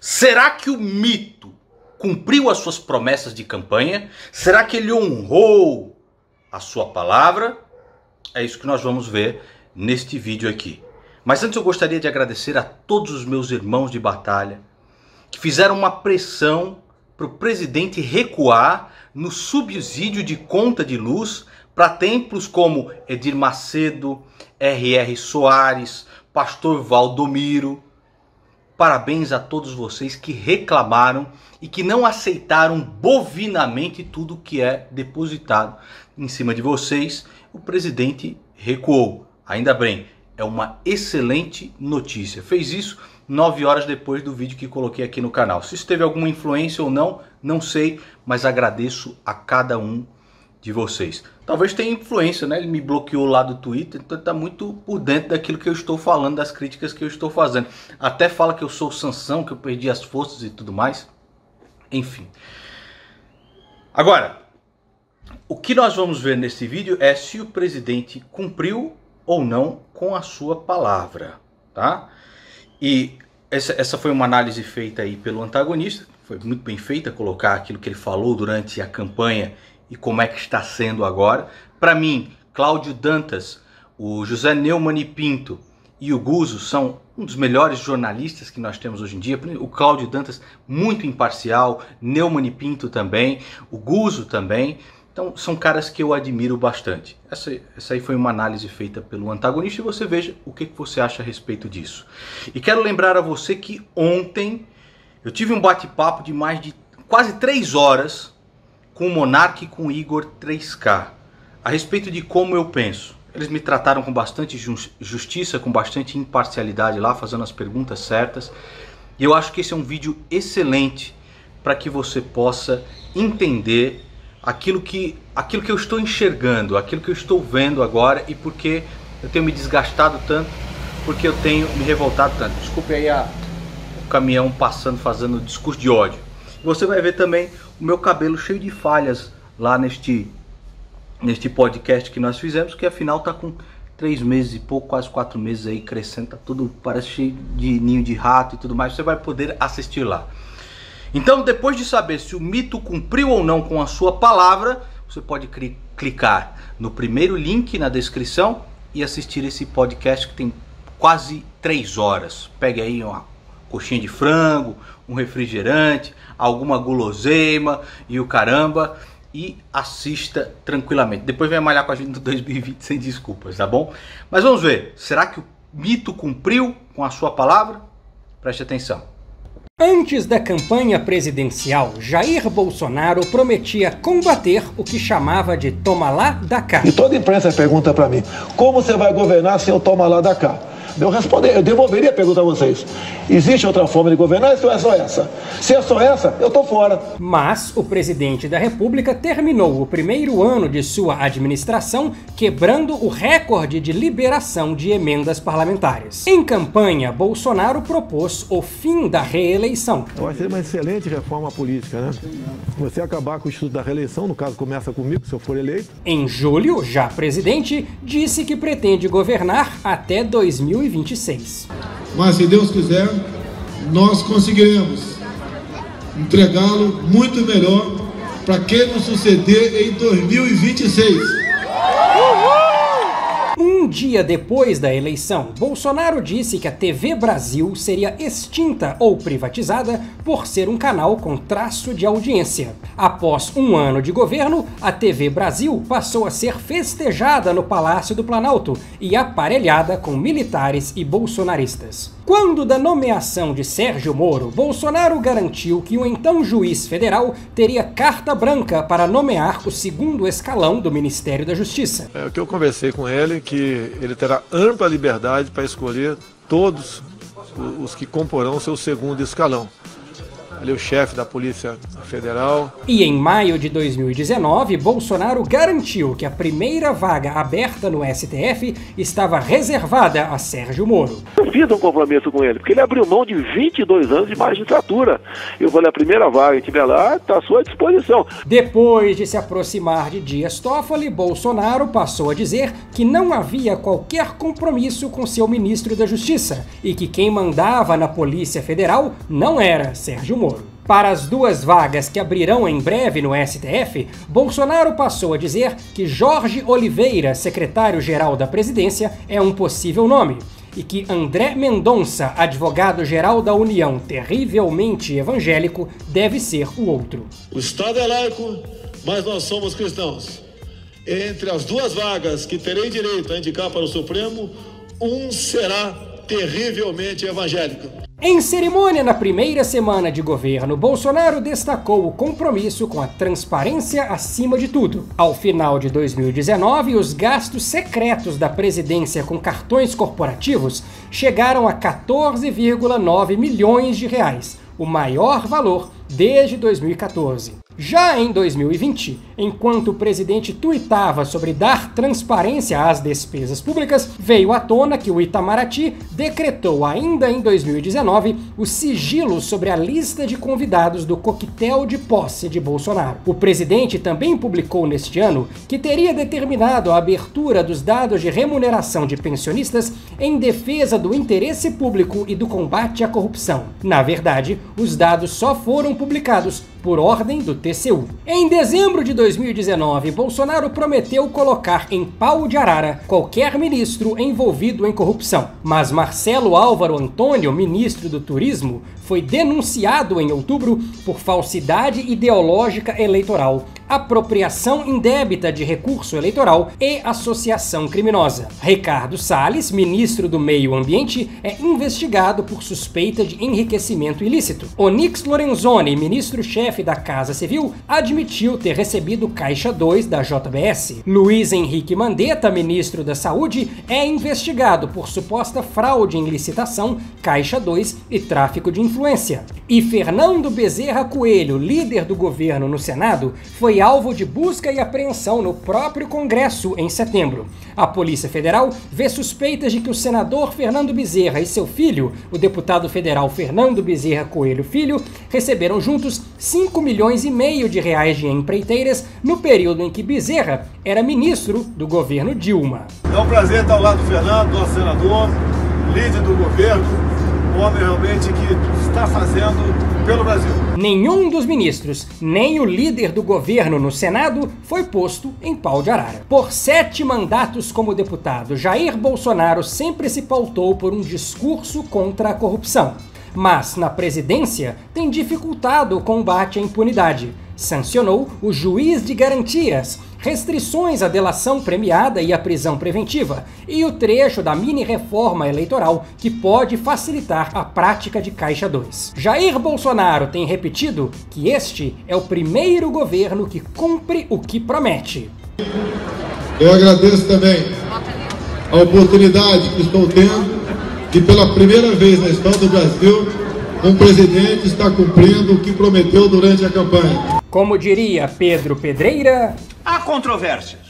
Será que o mito cumpriu as suas promessas de campanha? Será que ele honrou a sua palavra? É isso que nós vamos ver neste vídeo aqui. Mas antes eu gostaria de agradecer a todos os meus irmãos de batalha que fizeram uma pressão para o presidente recuar no subsídio de conta de luz para templos como Edir Macedo, R.R. Soares, Pastor Valdomiro. Parabéns a todos vocês que reclamaram e que não aceitaram bovinamente tudo que é depositado em cima de vocês. O presidente recuou. Ainda bem, é uma excelente notícia. Fez isso 9 horas depois do vídeo que coloquei aqui no canal. Se isso teve alguma influência ou não, não sei, mas agradeço a cada um de vocês. Talvez tenha influência, né? Ele me bloqueou lá do Twitter, então está muito por dentro daquilo que eu estou falando, das críticas que eu estou fazendo. Até fala que eu sou o Sansão, que eu perdi as forças e tudo mais. Enfim. Agora, o que nós vamos ver nesse vídeo é se o presidente cumpriu ou não com a sua palavra, tá? E essa foi uma análise feita aí pelo antagonista. Foi muito bem feita colocar aquilo que ele falou durante a campanha e como é que está sendo agora. Para mim, Cláudio Dantas, o José Neumann e Pinto e o Guzzo são um dos melhores jornalistas que nós temos hoje em dia. O Cláudio Dantas muito imparcial, Neumann e Pinto também, o Guzzo também. Então são caras que eu admiro bastante. Essa aí foi uma análise feita pelo antagonista e você veja o que você acha a respeito disso. E quero lembrar a você que ontem eu tive um bate-papo de mais de quase 3 horas com o Monark e com o Igor 3K, a respeito de como eu penso. Eles me trataram com bastante justiça, com bastante imparcialidade lá, fazendo as perguntas certas. E eu acho que esse é um vídeo excelente para que você possa entender aquilo que eu estou enxergando, aquilo que eu estou vendo agora e porque eu tenho me desgastado tanto, porque eu tenho me revoltado tanto. Desculpe aí o caminhão passando, fazendo discurso de ódio. Você vai ver também o meu cabelo cheio de falhas lá neste podcast que nós fizemos, que afinal está com 3 meses e pouco, quase 4 meses aí crescendo, tá tudo, parece cheio de ninho de rato e tudo mais. Você vai poder assistir lá. Então, depois de saber se o mito cumpriu ou não com a sua palavra, você pode clicar no primeiro link na descrição e assistir esse podcast que tem quase 3 horas. Pegue aí uma coxinha de frango, um refrigerante, alguma guloseima e o caramba, e assista tranquilamente. Depois vem malhar com a gente no 2020 sem desculpas, tá bom? Mas vamos ver, será que o mito cumpriu com a sua palavra? Preste atenção. Antes da campanha presidencial, Jair Bolsonaro prometia combater o que chamava de toma lá da cá. E toda a imprensa pergunta para mim, como você vai governar sem o toma lá da cá? Eu devolveria a pergunta a vocês. Existe outra forma de governar ou é só essa? Se é só essa, eu tô fora. Mas o presidente da República terminou o primeiro ano de sua administração quebrando o recorde de liberação de emendas parlamentares. Em campanha, Bolsonaro propôs o fim da reeleição. Eu acho que é uma excelente reforma política, né? Você acabar com o instituto da reeleição, no caso começa comigo, se eu for eleito. Em julho, já presidente, disse que pretende governar até 2026. Mas se Deus quiser, nós conseguiremos entregá-lo muito melhor para quem nos suceder em 2026. Um dia depois da eleição, Bolsonaro disse que a TV Brasil seria extinta ou privatizada por ser um canal com traço de audiência. Após um ano de governo, a TV Brasil passou a ser festejada no Palácio do Planalto e aparelhada com militares e bolsonaristas. Quando da nomeação de Sérgio Moro, Bolsonaro garantiu que o então juiz federal teria carta branca para nomear o 2º escalão do Ministério da Justiça. É o que eu conversei com ele, que ele terá ampla liberdade para escolher todos os que comporão seu 2º escalão. ali o chefe da Polícia Federal. E em maio de 2019, Bolsonaro garantiu que a primeira vaga aberta no STF estava reservada a Sérgio Moro. Eu fiz um compromisso com ele, porque ele abriu mão de 22 anos de magistratura. Eu falei, a primeira vaga que tiver lá está à sua disposição. Depois de se aproximar de Dias Toffoli, Bolsonaro passou a dizer que não havia qualquer compromisso com seu ministro da Justiça e que quem mandava na Polícia Federal não era Sérgio Moro. Para as duas vagas que abrirão em breve no STF, Bolsonaro passou a dizer que Jorge Oliveira, secretário-geral da presidência, é um possível nome, e que André Mendonça, advogado-geral da União terrivelmente evangélico, deve ser o outro. O Estado é laico, mas nós somos cristãos. Entre as duas vagas que terei direito a indicar para o Supremo, um será terrivelmente evangélico. Em cerimônia na primeira semana de governo, Bolsonaro destacou o compromisso com a transparência acima de tudo. Ao final de 2019, os gastos secretos da presidência com cartões corporativos chegaram a 14,9 milhões de reais, o maior valor desde 2014. Já em 2020, enquanto o presidente tuitava sobre dar transparência às despesas públicas, veio à tona que o Itamaraty decretou ainda em 2019 o sigilo sobre a lista de convidados do coquetel de posse de Bolsonaro. O presidente também publicou neste ano que teria determinado a abertura dos dados de remuneração de pensionistas em defesa do interesse público e do combate à corrupção. Na verdade, os dados só foram publicados por ordem do TCU. Em dezembro de 2019, Bolsonaro prometeu colocar em pau de arara qualquer ministro envolvido em corrupção. Mas Marcelo Álvaro Antônio, ministro do Turismo, foi denunciado em outubro por falsidade ideológica eleitoral, apropriação indébita de recurso eleitoral e associação criminosa. Ricardo Salles, ministro do Meio Ambiente, é investigado por suspeita de enriquecimento ilícito. Onyx Lorenzoni, ministro-chefe da Casa Civil, admitiu ter recebido Caixa 2 da JBS. Luiz Henrique Mandetta, ministro da Saúde, é investigado por suposta fraude em licitação, Caixa 2 e tráfico de influência. E Fernando Bezerra Coelho, líder do governo no Senado, foi alvo de busca e apreensão no próprio Congresso em setembro. A Polícia Federal vê suspeitas de que o senador Fernando Bezerra e seu filho, o deputado federal Fernando Bezerra Coelho Filho, receberam juntos 5,5 milhões de reais de empreiteiras no período em que Bezerra era ministro do governo Dilma. É um prazer estar ao lado do Fernando, nosso senador, líder do governo, um homem realmente que está fazendo pelo Brasil. Nenhum dos ministros, nem o líder do governo no Senado, foi posto em pau de arara. Por 7 mandatos como deputado, Jair Bolsonaro sempre se pautou por um discurso contra a corrupção. Mas, na presidência, tem dificultado o combate à impunidade. Sancionou o juiz de garantias, restrições à delação premiada e à prisão preventiva, e o trecho da mini-reforma eleitoral que pode facilitar a prática de Caixa 2. Jair Bolsonaro tem repetido que este é o primeiro governo que cumpre o que promete. Eu agradeço também a oportunidade que estou tendo de, pela primeira vez na história do Brasil, um presidente está cumprindo o que prometeu durante a campanha. Como diria Pedro Pedreira, há controvérsias.